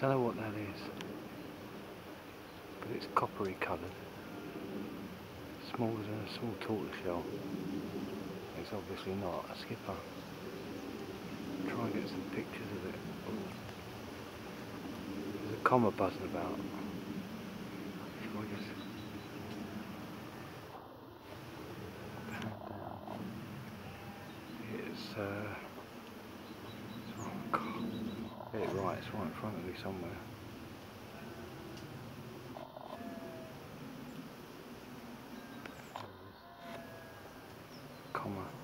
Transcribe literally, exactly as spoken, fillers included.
don't know what that is, but it's coppery coloured. Smaller than a small tortoiseshell. It's obviously not a skipper. Try and get some pictures of it. Ooh. There's a comma buzzing about. Shall I just pan down? It's uh oh God. Get it right, it's right in front of me somewhere. Comma.